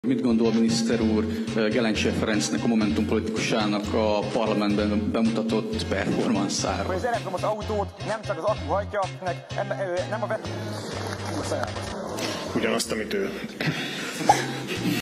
Mit gondol miniszter úr Gelencsér Ferencnek, a Momentum politikusának a parlamentben bemutatott performanszára? Az elektromos autót nem csak az akku hajtja, nem a... Ugyanazt, amit ő.